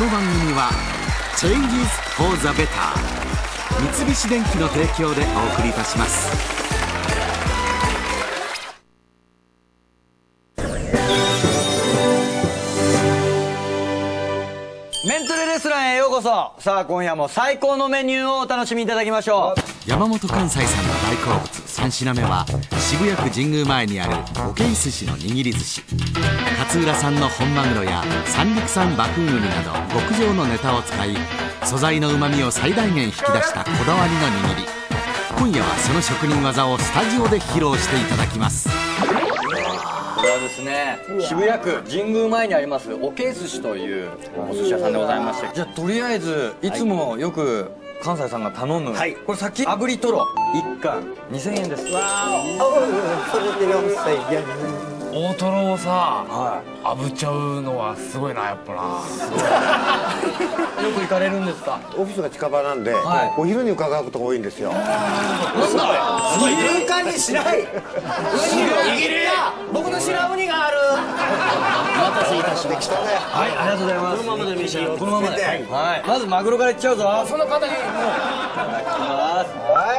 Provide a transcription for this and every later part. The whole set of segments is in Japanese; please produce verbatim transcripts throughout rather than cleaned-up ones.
の番組は Changes for the Better 三菱電機の提供でお送りいたします。 メントレレストランへようこそ。さあ今夜も最高のメニューをお楽しみいただきましょう。 山本関西さんの大好物さん品目は渋谷区神宮前にあるおけい寿司の握り寿司。勝浦産の本マグロや三陸産バフンウニなど極上のネタを使い、素材のうまみを最大限引き出したこだわりの握り。今夜はその職人技をスタジオで披露していただきます。 これはですね、渋谷区神宮前にありますおけい寿司というお寿司屋さんでございまして、じゃあとりあえずいつもよく関西さんが頼む、はい、これさっき炙りとろいっかんにせんえんです。わそれでよんせんえん。 大トロをさ、はい、炙っちゃうのはすごいな、やっぱな。 よく行かれるんですか？ オフィスが近場なんで、 はい、 お昼に伺うことが多いんですよ。 なんだ入管にしない。ウニ握り、僕の知らんウニがある。お待たせいたしました。はい、ありがとうございます。このままで召し上がって。このままで、はい、まずマグロからいっちゃうぞ。その方にもういただきます。はい、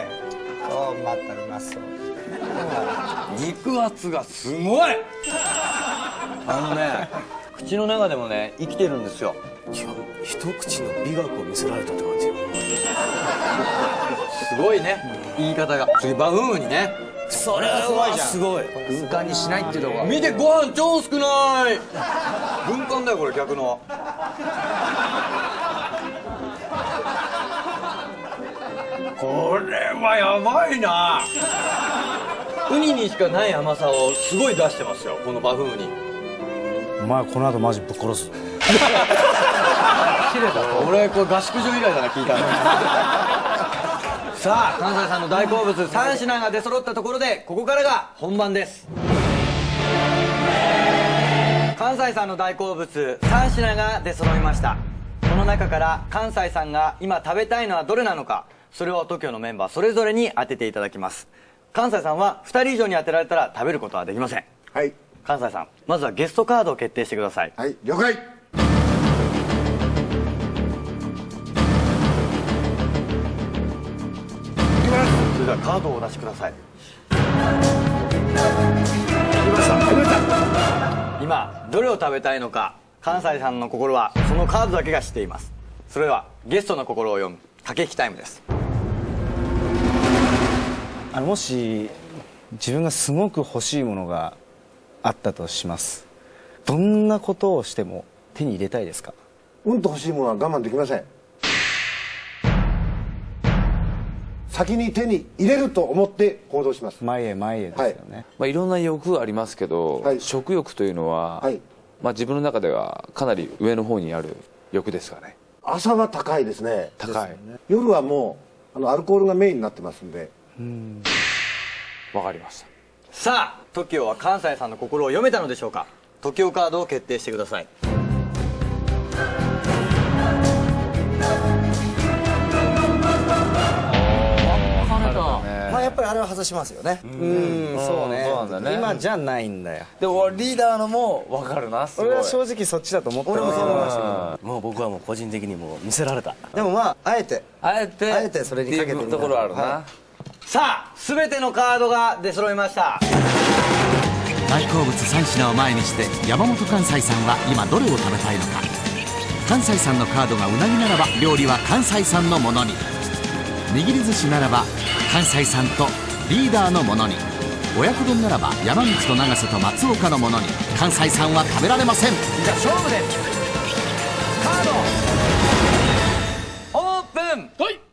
そう待っております。肉厚がすごい。あのね、口の中でもね生きてるんですよ。 一口の美学を見せられたって感じ。 すごいね、言い方が。次バフンウニね。 それはすごい。 軍艦にしないっていうところ。見て、ご飯超少ない。軍艦だよこれ、逆の。これはやばいな。ウニにしかない甘さをすごい出してますよ、このバフンウニ。 お前この後マジぶっ殺す。 切れた。俺これ合宿所以来だな、聞いたの。さあ関西さんの大好物さん品が出揃ったところで、ここからが本番です。関西さんの大好物さん品が出揃いました。この中から関西さんが今食べたいのはどれなのか、それを トキオ のメンバーそれぞれに当てていただきます。関西さんはふたり以上に当てられたら食べることはできません。 はい。 関西さん、まずはゲストカードを決定してください。 はい、了解。 それではカードをお出しください。今どれを食べたいのか、関西さんの心はそのカードだけが知っています。それではゲストの心を読む駆け引きタイムです。 あのもし自分がすごく欲しいものがあったとします。どんなことをしても手に入れたいですか？ うんと欲しいものは我慢できません。先に手に入れると思って行動します。 前へ前へですよね。 はい、まあ、いろんな欲ありますけど、はい、食欲というのは、はい、まあ、自分の中ではかなり上の方にある欲ですかね。 朝は高いですね。 高い。 ね、夜はもうあのアルコールがメインになってますんで。 うん、わかりました。 さあ トキオ は関西さんの心を読めたのでしょうか。 トキオ カードを決定してください。 まあやっぱりあれは外しますよね。うん、そうね。 そうなんだね。 今じゃないんだよ。 でもリーダーのも分かるな。すごい。 俺は正直そっちだと思った。俺もそう思いました。 もう僕はもう個人的にもう見せられた。 でもまああえてあえてあえてそれにかけてみたところあるな。 はい、さあ全てのカードが出揃いました。 大好物さん品を前にして山本関西さんは今どれを食べたいのか。関西さんのカードがうなぎならば料理は関西さんのものに、握り寿司ならば関西さんとリーダーのものに、親子丼ならば山口と永瀬と松岡のものに。関西さんは食べられません。 じゃあ勝負です。カードオープン。はい。